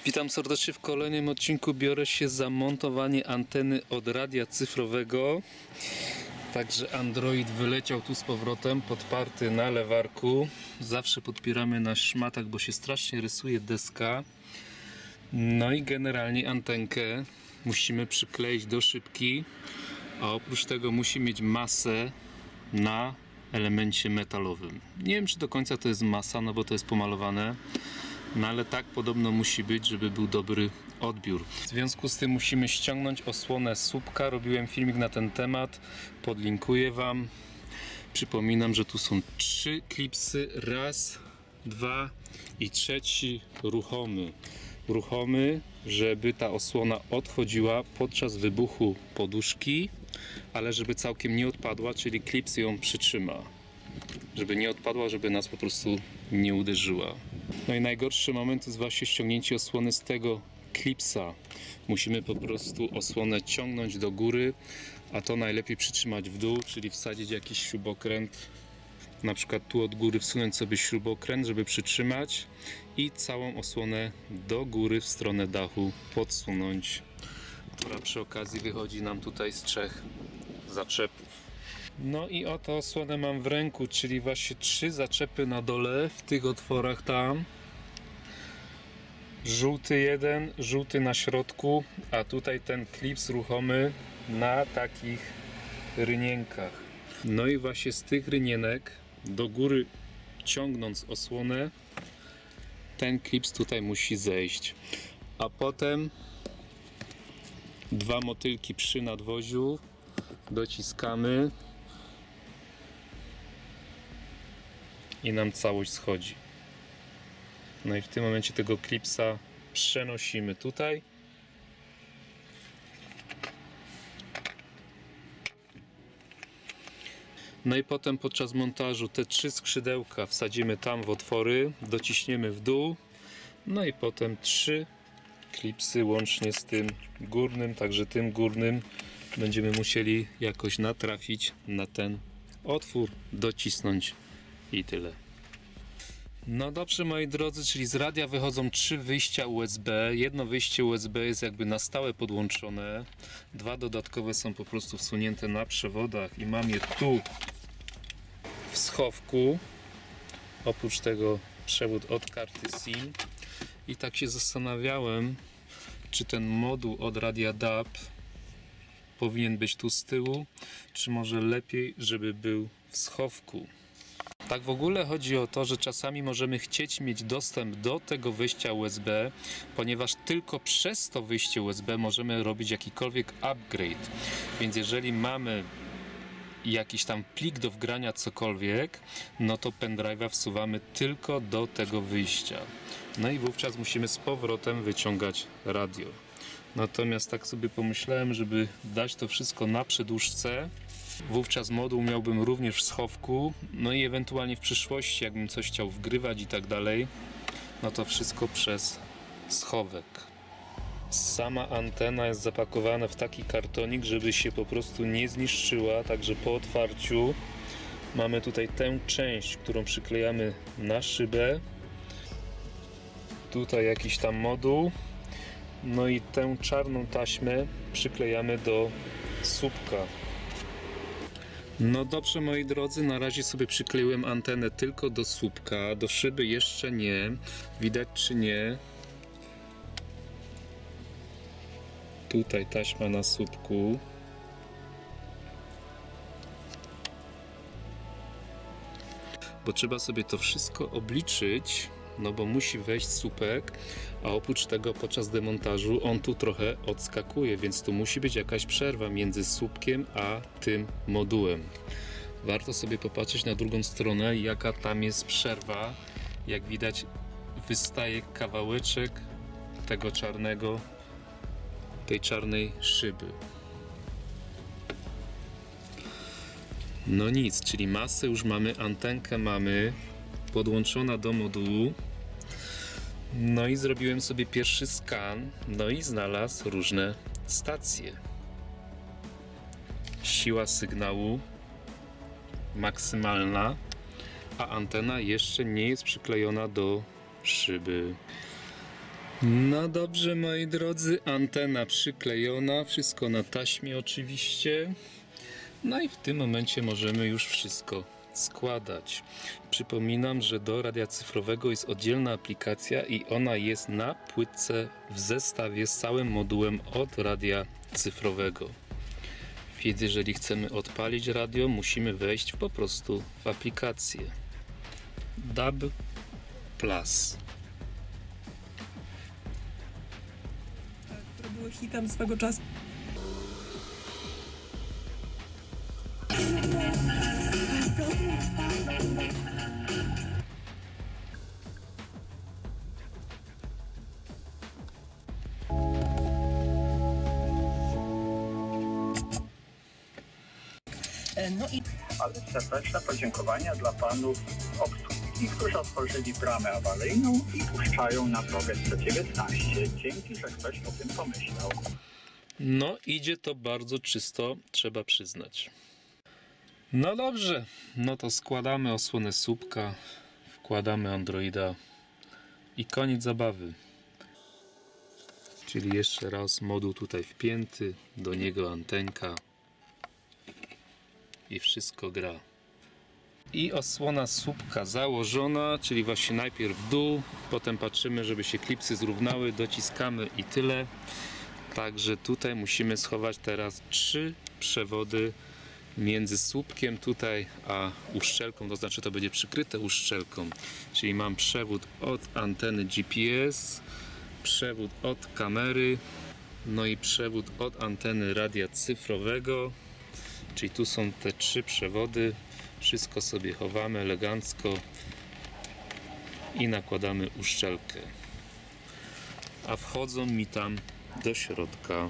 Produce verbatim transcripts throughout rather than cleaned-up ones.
Witam serdecznie w kolejnym odcinku. Biorę się za montowanie anteny od radia cyfrowego. Także Android wyleciał tu z powrotem, podparty na lewarku. Zawsze podpieramy na szmatach, bo się strasznie rysuje deska. No i generalnie antenkę musimy przykleić do szybki, a oprócz tego musi mieć masę na elemencie metalowym. Nie wiem, czy do końca to jest masa, no bo to jest pomalowane. No ale tak podobno musi być, żeby był dobry odbiór. W związku z tym musimy ściągnąć osłonę słupka. Robiłem filmik na ten temat, podlinkuję Wam. Przypominam, że tu są trzy klipsy. Raz, dwa i trzeci ruchomy. Ruchomy, żeby ta osłona odchodziła podczas wybuchu poduszki, ale żeby całkiem nie odpadła, czyli klips ją przytrzyma. Żeby nie odpadła, żeby nas po prostu nie uderzyła. No i najgorszy moment to jest właśnie ściągnięcie osłony z tego klipsa. Musimy po prostu osłonę ciągnąć do góry, a to najlepiej przytrzymać w dół, czyli wsadzić jakiś śrubokręt. Na przykład tu od góry wsunąć sobie śrubokręt, żeby przytrzymać i całą osłonę do góry w stronę dachu podsunąć, która przy okazji wychodzi nam tutaj z trzech zaczepów. No i oto osłonę mam w ręku, czyli właśnie trzy zaczepy na dole w tych otworach tam. Żółty jeden, żółty na środku, a tutaj ten klips ruchomy na takich rynienkach. No i właśnie z tych rynienek do góry ciągnąc osłonę, ten klips tutaj musi zejść. A potem dwa motylki przy nadwoziu dociskamy i nam całość schodzi. No i w tym momencie tego klipsa przenosimy tutaj. No i potem podczas montażu te trzy skrzydełka wsadzimy tam w otwory, dociśniemy w dół. No i potem trzy klipsy łącznie z tym górnym, także tym górnym będziemy musieli jakoś natrafić na ten otwór, docisnąć i tyle. No dobrze, moi drodzy, czyli z radia wychodzą trzy wyjścia U S B. Jedno wyjście U S B jest jakby na stałe podłączone. Dwa dodatkowe są po prostu wsunięte na przewodach i mam je tu w schowku. Oprócz tego przewód od karty SIM. I tak się zastanawiałem, czy ten moduł od radia D A B powinien być tu z tyłu, czy może lepiej, żeby był w schowku. Tak w ogóle chodzi o to, że czasami możemy chcieć mieć dostęp do tego wyjścia U S B, ponieważ tylko przez to wyjście U S B możemy robić jakikolwiek upgrade. Więc jeżeli mamy jakiś tam plik do wgrania cokolwiek, no to pendrive'a wsuwamy tylko do tego wyjścia. No i wówczas musimy z powrotem wyciągać radio. Natomiast tak sobie pomyślałem, żeby dać to wszystko na przedłużce, wówczas moduł miałbym również w schowku, no i ewentualnie w przyszłości, jakbym coś chciał wgrywać i tak dalej, no to wszystko przez schowek. Sama antena jest zapakowana w taki kartonik, żeby się po prostu nie zniszczyła, także po otwarciu mamy tutaj tę część, którą przyklejamy na szybę. Tutaj jakiś tam moduł, no i tę czarną taśmę przyklejamy do słupka. No dobrze, moi drodzy, na razie sobie przykleiłem antenę tylko do słupka, do szyby jeszcze nie. Widać czy nie? Tutaj taśma na słupku. Bo trzeba sobie to wszystko obliczyć, no bo musi wejść słupek, a oprócz tego podczas demontażu on tu trochę odskakuje, więc tu musi być jakaś przerwa między słupkiem a tym modułem. Warto sobie popatrzeć na drugą stronę, jaka tam jest przerwa. Jak widać, wystaje kawałeczek tego czarnego, tej czarnej szyby. No nic, czyli masę już mamy, antenkę mamy podłączona do modułu. No i zrobiłem sobie pierwszy skan, no i znalazł różne stacje. Siła sygnału maksymalna, a antena jeszcze nie jest przyklejona do szyby. No dobrze, moi drodzy, antena przyklejona, wszystko na taśmie oczywiście. No i w tym momencie możemy już wszystko składać. Przypominam, że do radia cyfrowego jest oddzielna aplikacja i ona jest na płytce w zestawie z całym modułem od radia cyfrowego. Więc jeżeli chcemy odpalić radio, musimy wejść po prostu w aplikację D A B plus. Które były hitem swego czasu. No i... Ale serdeczne podziękowania dla panów obsługi, którzy otworzyli bramę awaryjną i puszczają na drogę sto dziewiętnaście. Dzięki, że ktoś o tym pomyślał. No, idzie to bardzo czysto, trzeba przyznać. No dobrze, no to składamy osłonę słupka, wkładamy Androida i koniec zabawy. Czyli jeszcze raz moduł tutaj wpięty, do niego antenka i wszystko gra. I osłona słupka założona, czyli właśnie najpierw w dół, potem patrzymy, żeby się klipsy zrównały, dociskamy i tyle. Także tutaj musimy schować teraz trzy przewody między słupkiem tutaj a uszczelką, to znaczy to będzie przykryte uszczelką. Czyli mam przewód od anteny G P S, przewód od kamery, no i przewód od anteny radia cyfrowego. Czyli tu są te trzy przewody. Wszystko sobie chowamy elegancko i nakładamy uszczelkę. A wchodzą mi tam do środka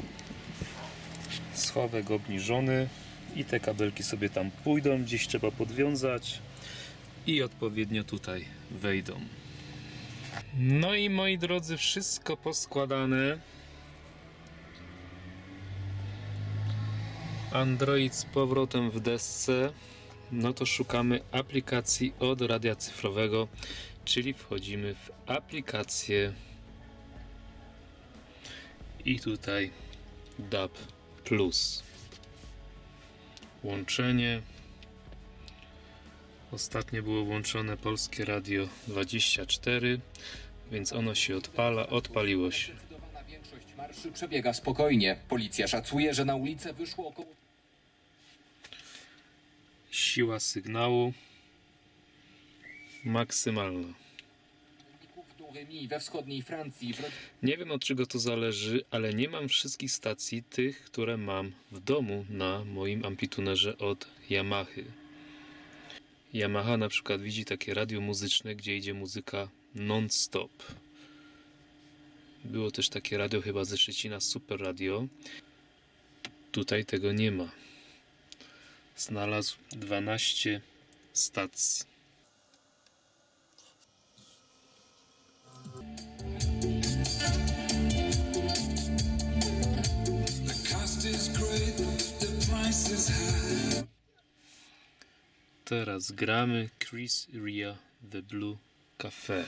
schowek obniżony i te kabelki sobie tam pójdą, gdzieś trzeba podwiązać i odpowiednio tutaj wejdą. No i moi drodzy, wszystko poskładane. Android z powrotem w desce. No to szukamy aplikacji od radia cyfrowego, czyli wchodzimy w aplikację i tutaj D A B plus. Łączenie. Ostatnio było włączone Polskie Radio dwadzieścia cztery, więc ono się odpala, odpaliło się. Zdecydowana większość marszy przebiega spokojnie. Policja szacuje, że na ulicę wyszło około... Siła sygnału maksymalna. we wschodniej Francji. Nie wiem, od czego to zależy, ale nie mam wszystkich stacji tych, które mam w domu na moim amplitunerze od Yamahy. Yamaha na przykład widzi takie radio muzyczne, gdzie idzie muzyka non-stop. Było też takie radio chyba ze Szczecina, Super Radio. Tutaj tego nie ma. Znalazł dwanaście stacji. Teraz gramy Chris Rea The Blue Cafe.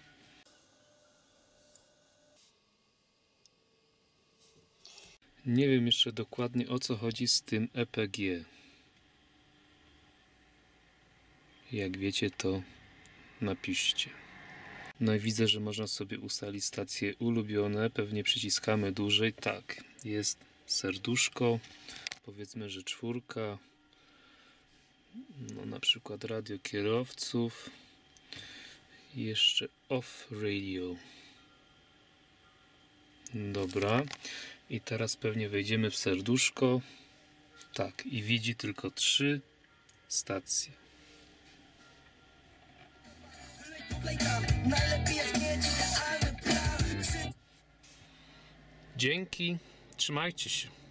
Nie wiem jeszcze dokładnie, o co chodzi z tym E P G. Jak wiecie, to napiszcie. No i widzę, że można sobie ustalić stacje ulubione. Pewnie przyciskamy dłużej. Tak, jest serduszko. Powiedzmy, że czwórka. No na przykład radio kierowców. I jeszcze off radio. Dobra. I teraz pewnie wejdziemy w serduszko. Tak, i widzi tylko trzy stacje. Dzięki, trzymajcie się.